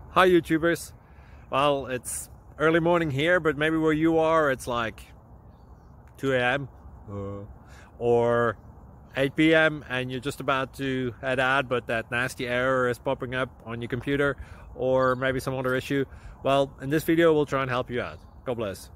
Hi YouTubers. Well, it's early morning here, but maybe where you are it's like 2 a.m. or 8 p.m. and you're just about to head out, but that nasty error is popping up on your computer, or maybe some other issue. Well, in this video we'll try and help you out. God bless.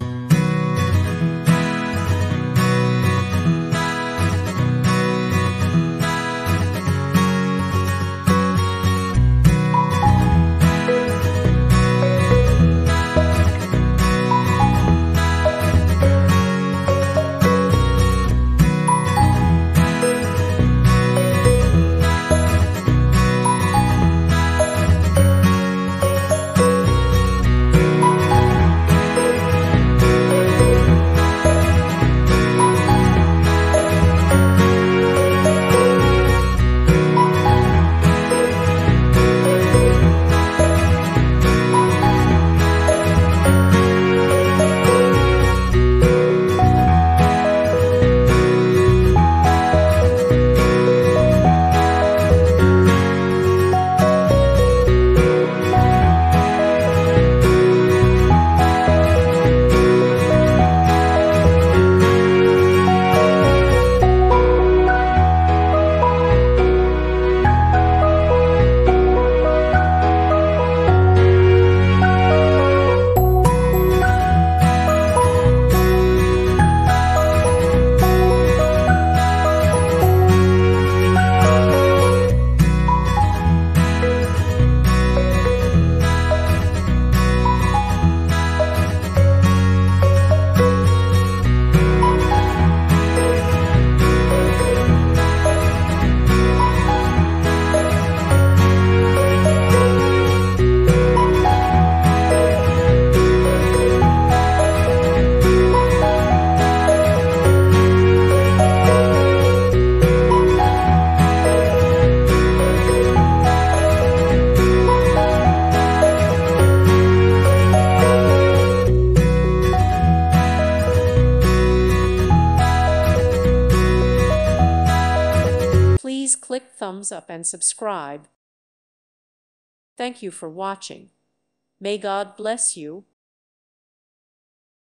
Please click thumbs up and subscribe. Thank you for watching. May God bless you.